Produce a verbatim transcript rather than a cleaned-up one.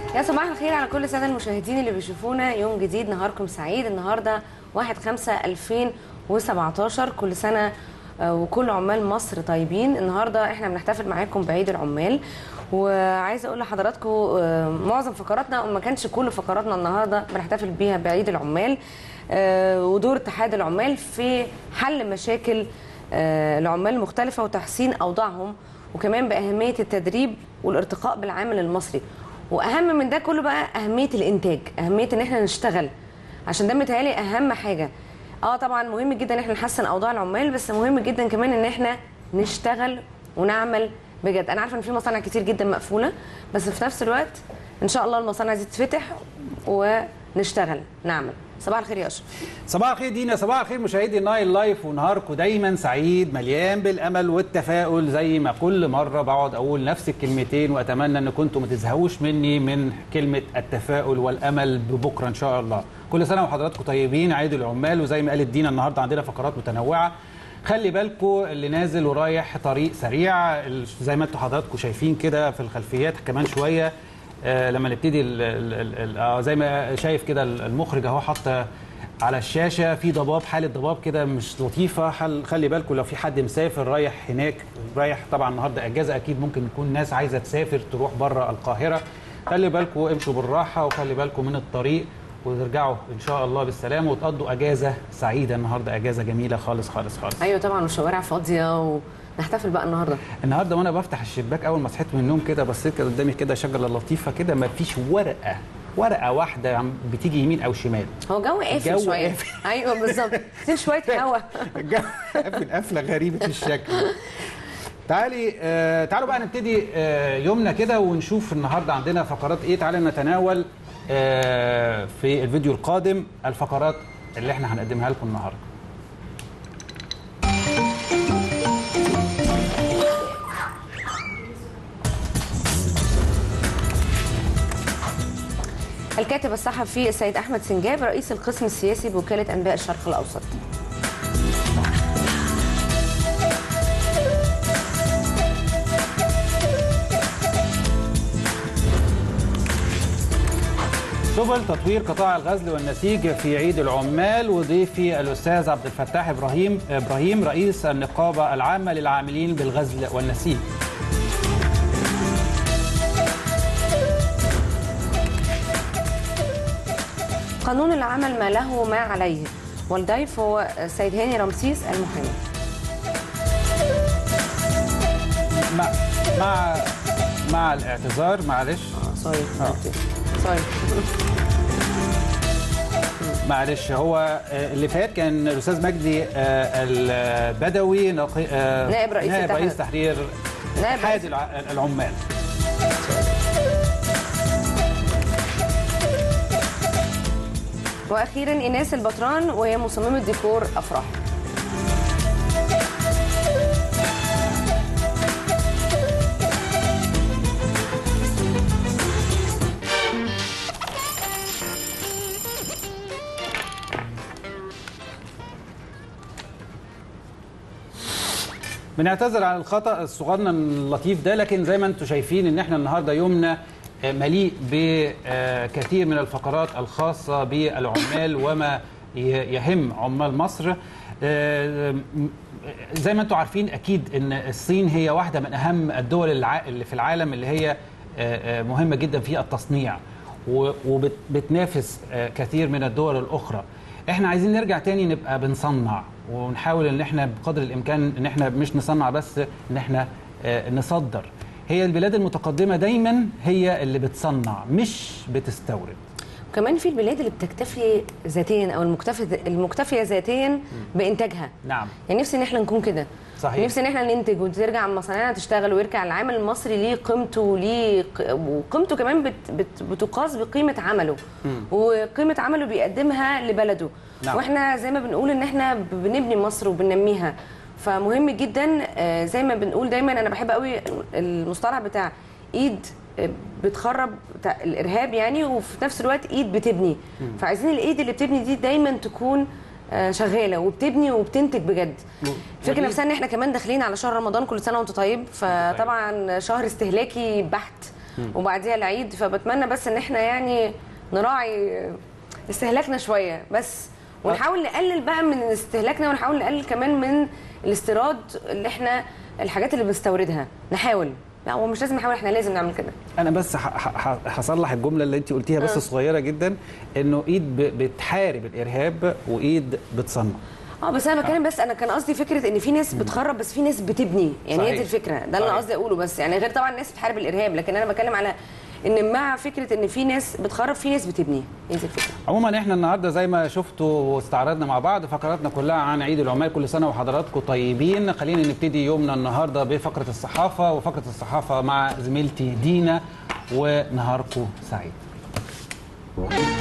يا صباح الخير على كل الساده المشاهدين اللي بيشوفونا. يوم جديد، نهاركم سعيد. النهارده واحد خمسة ألفين وسبعتاشر. كل سنه وكل عمال مصر طيبين. النهارده احنا بنحتفل معاكم بعيد العمال، وعايزه اقول لحضراتكم معظم فقراتنا وما كانش كل فقراتنا النهارده بنحتفل بيها بعيد العمال ودور اتحاد العمال في حل مشاكل العمال المختلفه وتحسين اوضاعهم، وكمان باهميه التدريب والارتقاء بالعامل المصري. واهم من ده كله بقى اهميه الانتاج، اهميه ان احنا نشتغل، عشان ده متهيألي اهم حاجه. اه طبعا مهم جدا ان احنا نحسن اوضاع العمال، بس مهم جدا كمان ان احنا نشتغل ونعمل بجد. انا عارفه ان في مصانع كتير جدا مقفوله، بس في نفس الوقت ان شاء الله المصانع دي تتفتح ونشتغل نعمل. صباح الخير يا اشرف. صباح الخير دينا، صباح الخير مشاهدي نايل لايف، ونهاركم دايما سعيد مليان بالامل والتفاؤل. زي ما كل مره بقعد اقول نفس الكلمتين، واتمنى ان كنتم ما تزهقوش مني من كلمه التفاؤل والامل ببكره ان شاء الله. كل سنه وحضراتكم طيبين، عيد العمال. وزي ما قالت دينا النهارده عندنا فقرات متنوعه. خلي بالكم اللي نازل ورايح طريق سريع زي ما انتم حضراتكم شايفين كده في الخلفيات. كمان شويه آه لما نبتدي ال ال ال زي ما شايف كده المخرج اهو حط على الشاشه في ضباب، حاله ضباب كده مش لطيفه. خلي بالكم لو في حد مسافر رايح هناك، رايح طبعا النهارده اجازه، اكيد ممكن يكون ناس عايزه تسافر تروح بره القاهره. خلي بالكم امشوا بالراحه، وخلي بالكم من الطريق، وترجعوا ان شاء الله بالسلامه وتقضوا اجازه سعيده. النهارده اجازه جميله خالص خالص خالص. ايوه طبعا، والشوارع فاضيه و... نحتفل بقى النهارده. النهارده وانا بفتح الشباك اول ما صحيت من النوم كده بصيت كده قدامي كده شجره لطيفه كده، ما فيش ورقه ورقه واحده بتيجي يمين او شمال. هو جو قافل شويه. ايوه بالظبط، في شويه هوا. الجو قافل قفله غريبه الشكل. تعالي آه تعالوا بقى نبتدي آه يومنا كده ونشوف النهارده عندنا فقرات ايه. تعالى نتناول آه في الفيديو القادم الفقرات اللي احنا هنقدمها لكم النهارده. الكاتب الصحفي السيد أحمد سنجاب رئيس القسم السياسي بوكالة أنباء الشرق الأوسط. سبل تطوير قطاع الغزل والنسيج في عيد العمال، وضيفي الأستاذ عبد الفتاح إبراهيم إبراهيم رئيس النقابة العامة للعاملين بالغزل والنسيج. قانون العمل ما له ما عليه، والضيف هو السيد هاني رمسيس المحامي. مع مع مع الاعتذار معلش اه سوري سوري معلش. هو اللي فات كان الاستاذ مجدي البدوي نائب رئيس نائب رئيس تحرير اتحاد العمال. واخيرا ايناس البطران وهي مصممه ديكور افراح. بنعتذر عن الخطأ الصغنن اللطيف ده، لكن زي ما انتم شايفين ان احنا النهارده يومنا مليء بكثير من الفقرات الخاصة بالعمال وما يهم عمال مصر. زي ما انتم عارفين اكيد ان الصين هي واحدة من اهم الدول اللي في العالم اللي هي مهمة جدا في التصنيع، وبتنافس كثير من الدول الاخرى. احنا عايزين نرجع تاني نبقى بنصنع، ونحاول ان احنا بقدر الامكان ان احنا مش نصنع بس، ان احنا نصدر. هي البلاد المتقدمة دايما هي اللي بتصنع مش بتستورد. وكمان في البلاد اللي بتكتفي ذاتيا او المكتفيه المكتفيه ذاتيا بانتاجها. نعم. يعني نفسي ان احنا نكون كده. صحيح. نفسي ان احنا ننتج وترجع مصانعنا تشتغل، ويرجع العامل المصري ليه قيمته، ليه وقيمته كمان بت بت بتقاس بقيمه عمله. م. وقيمه عمله بيقدمها لبلده. نعم. واحنا زي ما بنقول ان احنا بنبني مصر وبننميها. فمهم جدا زي ما بنقول دايما، انا بحب قوي المصطلح بتاع ايد بتخرب الارهاب يعني، وفي نفس الوقت ايد بتبني. فعايزين الايد اللي بتبني دي دايما تكون شغاله وبتبني وبتنتج بجد. الفكره نفسها ان احنا كمان داخلين على شهر رمضان، كل سنه وانت طيب. فطبعا شهر استهلاكي بحت، وبعديها العيد، فبتمنى بس ان احنا يعني نراعي استهلاكنا شويه بس، ونحاول نقلل بقى من استهلاكنا، ونحاول نقلل كمان من الاستيراد اللي احنا الحاجات اللي بنستوردها، نحاول. لا هو مش لازم نحاول، احنا لازم نعمل كده. انا بس هصلح الجمله اللي انت قلتيها بس أه. صغيره جدا، انه ايد بتحارب الارهاب وايد بتصنع. اه بس انا بتكلم، بس انا كان قصدي فكره ان في ناس بتخرب بس في ناس بتبني، يعني هي دي الفكره، ده اللي انا قصدي اقوله. بس يعني غير طبعا الناس بتحارب الارهاب، لكن انا بتكلم على ان مع فكره ان في ناس بتخرب في ناس بتبني، هي دي الفكره. عموما احنا النهارده زي ما شفتوا واستعرضنا مع بعض فقراتنا كلها عن عيد العمال، كل سنه وحضراتكم طيبين. خلينا نبتدي يومنا النهارده بفقره الصحافه، وفقره الصحافه مع زميلتي دينا، ونهاركم سعيد.